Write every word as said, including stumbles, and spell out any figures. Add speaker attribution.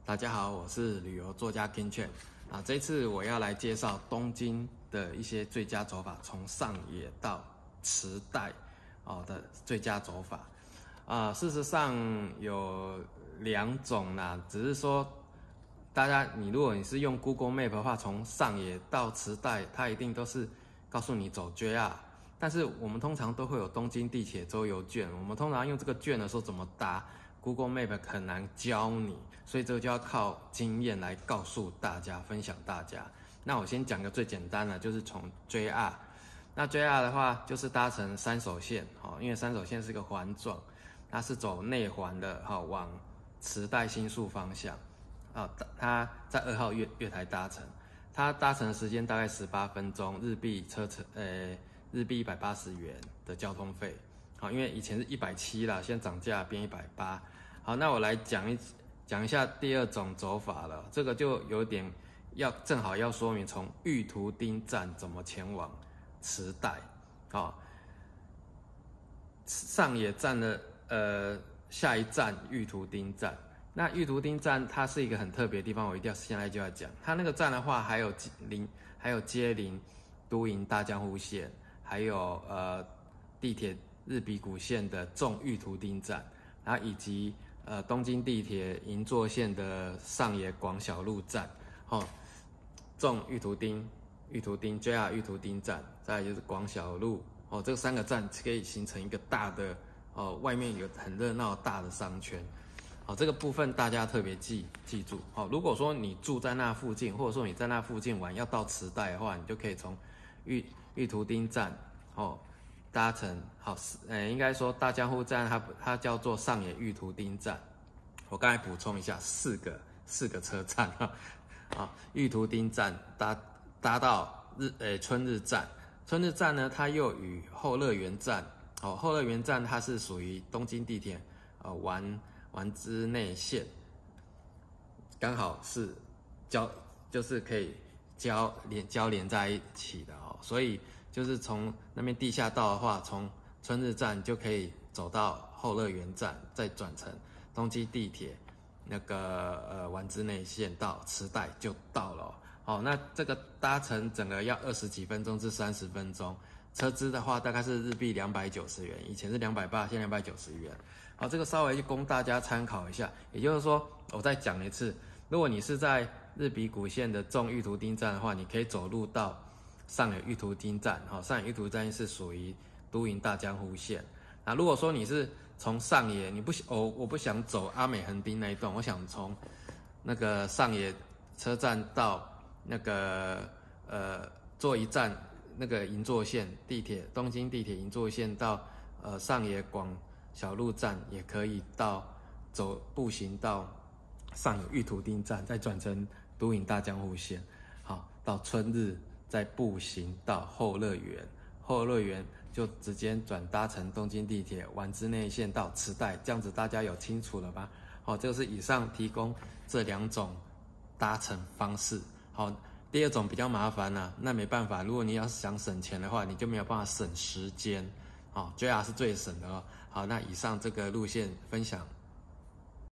Speaker 1: 大家好，我是旅游作家 Ken Chen 啊。这次我要来介绍东京的一些最佳走法，从上野到池袋哦的最佳走法啊。事实上有两种啦，只是说大家你如果你是用 Google Map 的话，从上野到池袋，它一定都是告诉你走 J R。但是我们通常都会有东京地铁周游券，我们通常用这个券的时候怎么搭 Google Map 很难教你，所以这个就要靠经验来告诉大家、分享大家。那我先讲个最简单的，就是从 J R。那 J R 的话，就是搭乘山手线，哦，因为山手线是个环状，它是走内环的，哈、哦，往池袋新宿方向，啊、哦，它在二号月月台搭乘，它搭乘的时间大概十八分钟，日币车程，呃。日币一百八十元的交通费，好，因为以前是一百七啦，现在涨价变一百八。好，那我来讲一讲一下第二种走法了，这个就有点要正好要说明从玉图町站怎么前往池袋。好，上野站的呃下一站玉图町站，那玉图町站它是一个很特别的地方，我一定要现在就要讲。它那个站的话，还有临还有接邻都营大江户线。还有呃地铁日比谷线的重玉图町站，然后以及呃东京地铁银座线的上野广小路站，哦，重玉图町、玉图町 J R 玉图町站，再来就是广小路，哦，这三个站可以形成一个大的哦，外面有很热闹大的商圈，好、哦，这个部分大家特别记记住，好、哦，如果说你住在那附近，或者说你在那附近玩要到池袋的话，你就可以从玉玉图町站哦，搭乘好，呃，应该说大江户站它它叫做上野玉图町站。我刚才补充一下，四个四个车站哈，啊，玉图町站搭搭到日呃春日站，春日站呢，它又与后乐园站，哦，后乐园站它是属于东京地铁呃丸丸之内线，刚好是交就是可以交连交连在一起的哦，所以就是从那边地下道的话，从春日站就可以走到后乐园站，再转乘东京地铁那个呃丸之内线到池袋就到了哦。好，那这个搭乘整个要二十几分钟至三十分钟，车资的话大概是日币两百九十元，以前是两百八，现在两百九十元。好，这个稍微就供大家参考一下。也就是说，我再讲一次，如果你是在日比谷线的重玉图町站的话，你可以走路到上野玉图町站，哈，上野玉图站是属于都营大江户线。那如果说你是从上野，你不哦，我不想走阿美横丁那一段，我想从那个上野车站到那个呃坐一站那个银座线地铁，东京地铁银座线到呃上野广小路站，也可以到走步行到上野玉图町站，再转乘都营大江户线，好，到春日再步行到后乐园，后乐园就直接转搭乘东京地铁丸之内线到池袋，这样子大家有清楚了吧？好，这是以上提供这两种搭乘方式。好，第二种比较麻烦啊，那没办法，如果你要想省钱的话，你就没有办法省时间。好 ，J R 是最省的哦。好，那以上这个路线分享